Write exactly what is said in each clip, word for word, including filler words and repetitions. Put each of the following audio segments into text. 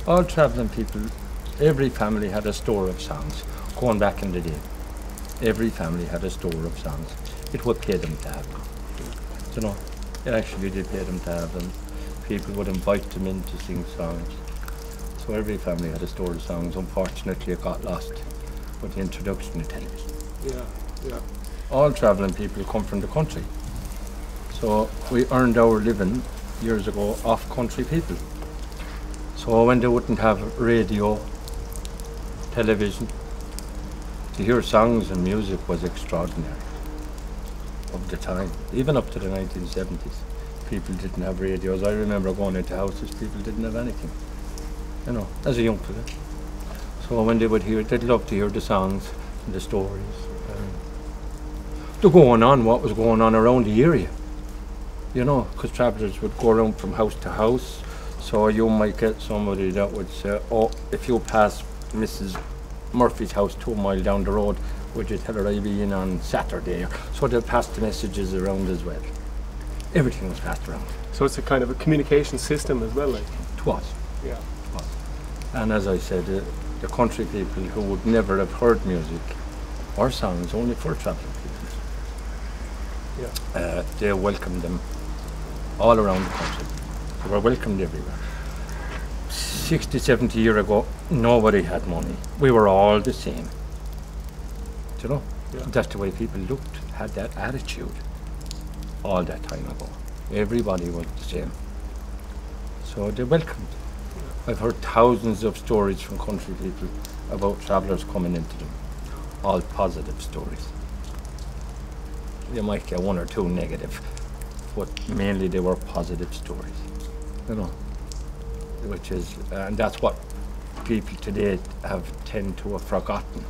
All travelling people, every family had a store of songs going back in the day. Every family had a store of songs. It would pay them to have them. You know, it actually did pay them to have them. People would invite them in to sing songs. So every family had a store of songs. Unfortunately, it got lost with the introduction of television. Yeah, yeah. All travelling people come from the country. So we earned our living years ago off country people. So when they wouldn't have radio, television, to hear songs and music was extraordinary of the time. Even up to the nineteen seventies, people didn't have radios. I remember going into houses, people didn't have anything, you know, as a young fella. So when they would hear, they'd love to hear the songs and the stories. Um, the going on, what was going on around the area, you know, because travellers would go around from house to house. So you might get somebody that would say, oh, if you pass Missus Murphy's house two mile down the road, would you tell her I'll be in on Saturday? So they'll pass the messages around as well. Everything was passed around. So it's a kind of a communication system as well, like? It was. Yeah. It was. And as I said, uh, the country people who would never have heard music or songs, only for travelling people, yeah. uh, they welcomed them all around the country. They were welcomed everywhere. sixty, seventy years ago, nobody had money. We were all the same. Do you know? Yeah. That's the way people looked, had that attitude all that time ago. Everybody was the same. So they welcomed. I've heard thousands of stories from country people about travellers coming into them. All positive stories. You might get one or two negative, but mainly they were positive stories. You know, which is, uh, and that's what people today have tend to have forgotten.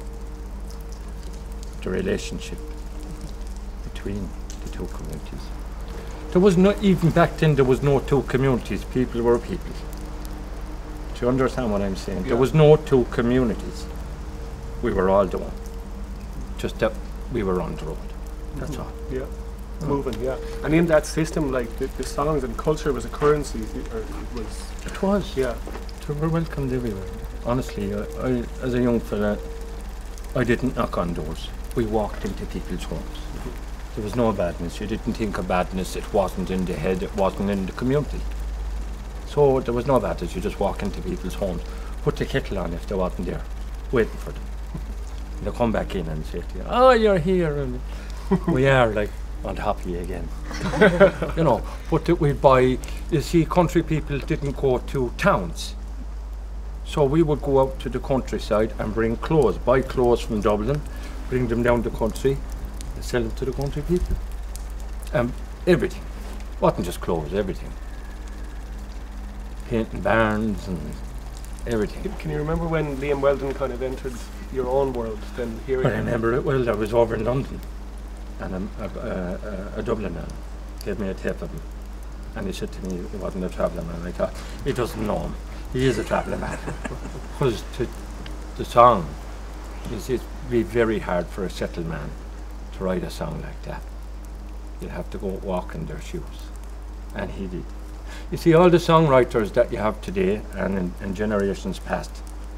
The relationship between the two communities. There was no, even back then there was no two communities, people were people. Do you understand what I'm saying? Yeah. There was no two communities. We were all the one. Just that we were on the road. That's mm-hmm. all. Yeah. Oh. Moving, yeah. And in that system, like the, the songs and culture was a currency, or it was. It was. Yeah. We were welcomed everywhere. Honestly, I, I, as a young fella, I didn't knock on doors. We walked into people's homes. Mm-hmm. There was no badness. You didn't think of badness. It wasn't in the head. It wasn't in the community. So there was no badness. You just walk into people's homes, put the kettle on if they wasn't there, waiting for them. They come back in and say to you, "Oh, you're here," and we are like. On top of you again. You know, but that we'd buy, you see, country people didn't go to towns. So we would go out to the countryside and bring clothes, buy clothes from Dublin, bring them down the country and sell them to the country people. Um, everything. Wasn't just clothes, everything. Painting barns and everything. Can, can you remember when Liam Weldon kind of entered your own world, then hearing? I remember it well. I was over in London. And a, a, a, a Dublin man gave me a tape of him, and he said to me he wasn't a travelling man. I thought, he doesn't know him, he is a travelling man. Because to the song, you see, it'd be very hard for a settled man to write a song like that. You'd have to go walk in their shoes, and he did. You see, all the songwriters that you have today and in, in generations past,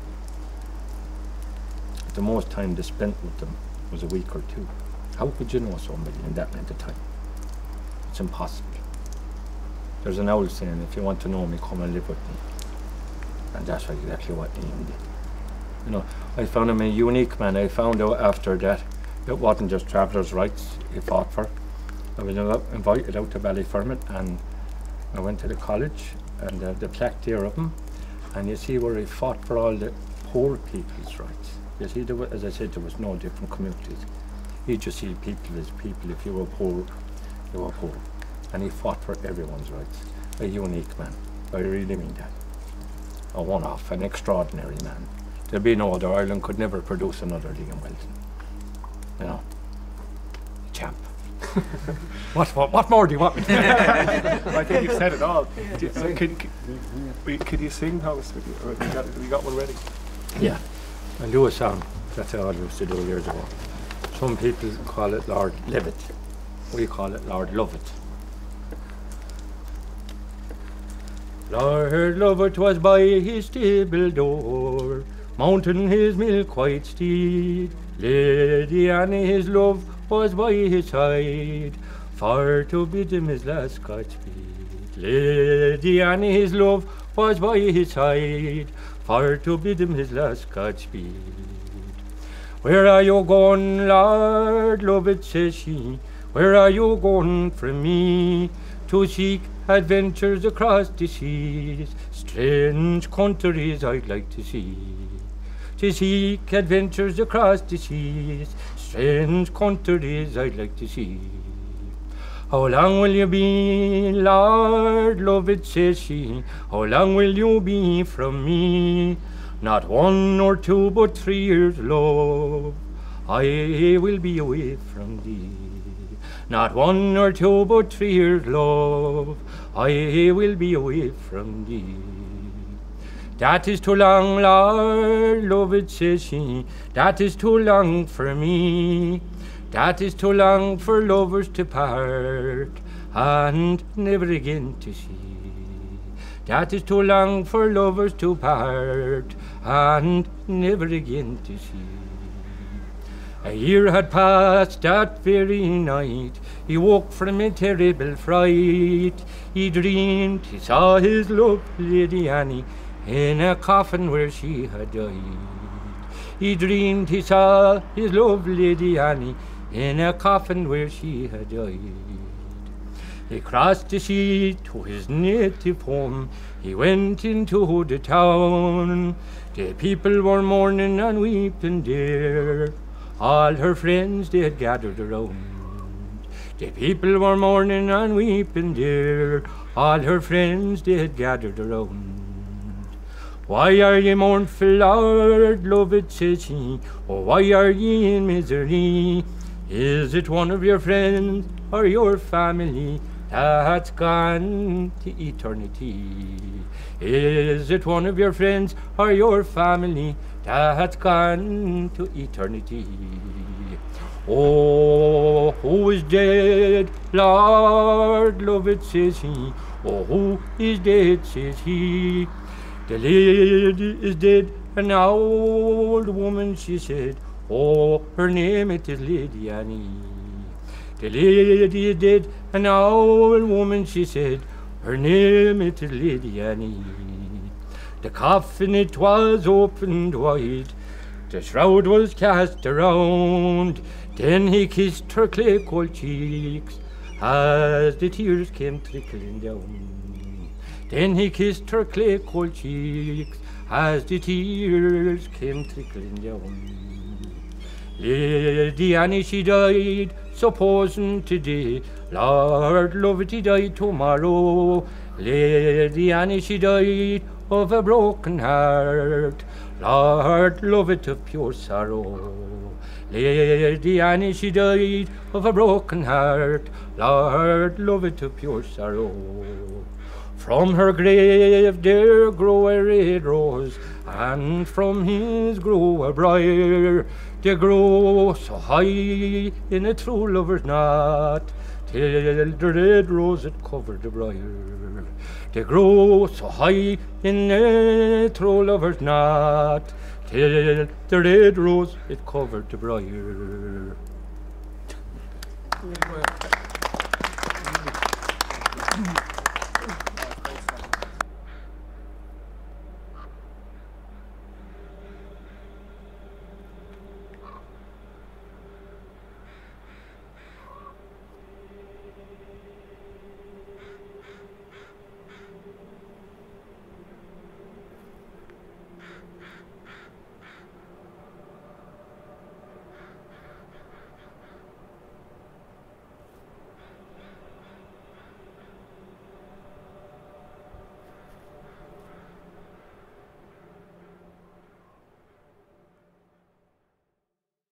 the most time they spent with them was a week or two. How could you know somebody in that length of time? It's impossible. There's an old saying, if you want to know me, come and live with me. And that's exactly what Ian did. You know, I found him a unique man. I found out after that it wasn't just travellers' rights he fought for. I was invited out to Ballyfermot and I went to the college and uh, the plaque there of him. And you see where he fought for all the poor people's rights. You see, there was, as I said, there was no different communities. He just see people as people. If you were poor, you were poor. And he fought for everyone's rights. A unique man. I really mean that. A one-off, an extraordinary man. There'd be no other. Ireland could never produce another Liam Weldon. You know? A champ. what, what, what more do you want me to do? I think you've said it all. You, so could, could, could you sing, Thomas? Or have you got, have you got one ready? Yeah. I'll do a song. That's how I used to do years ago. Some people call it Lord Levitt. We call it Lord Lovett. Lord love it was by his stable door, mounting his milk white steed. Lady Annie his love was by his side, for to bid him his last Godspeed. Lady Annie his love was by his side, for to bid him his last Godspeed. Where are you going, Lord love it, says she, where are you going from me? To seek adventures across the seas, strange countries I'd like to see. To seek adventures across the seas, strange countries I'd like to see. How long will you be, Lord love it, says she, how long will you be from me? Not one or two but three years, love, I will be away from thee. Not one or two but three years, love, I will be away from thee. That is too long, Lord love it, says she, that is too long for me. That is too long for lovers to part and never again to see. That is too long for lovers to part and never again to see. A year had passed that very night, he woke from a terrible fright. He dreamed he saw his love, Lady Annie, in a coffin where she had died. He dreamed he saw his love, Lady Annie, in a coffin where she had died. He crossed the sea to his native home, he went into the town. The people were mourning and weeping there, all her friends they had gathered around. The people were mourning and weeping there, all her friends they had gathered around. Why are ye mournful, Lord love it, says he, oh why are ye in misery? Is it one of your friends or your family that's gone to eternity? Is it one of your friends or your family that's gone to eternity? Oh, who is dead, Lord love it, says he, oh who is dead, says he. The lady is dead, an old woman, she said, oh, her name it is Lady Annie. The lady is dead, an old woman, she said, her name it is Lady Annie. The coffin it was opened wide, the shroud was cast around, then he kissed her clay cold cheeks as the tears came trickling down. Then he kissed her clay cold cheeks as the tears came trickling down. Lady Annie she died, supposing today, Lord love it, he died tomorrow. Lady Annie she died of a broken heart, Lord love it, of pure sorrow. Lady Annie she died of a broken heart, Lord love it, of pure sorrow. From her grave there grew a red rose, and from his grew a briar. They grew so high in a true lover's knot, till the red rose it covered the briar. They grew so high in a true lover's knot, till the red rose it covered the briar. Good work.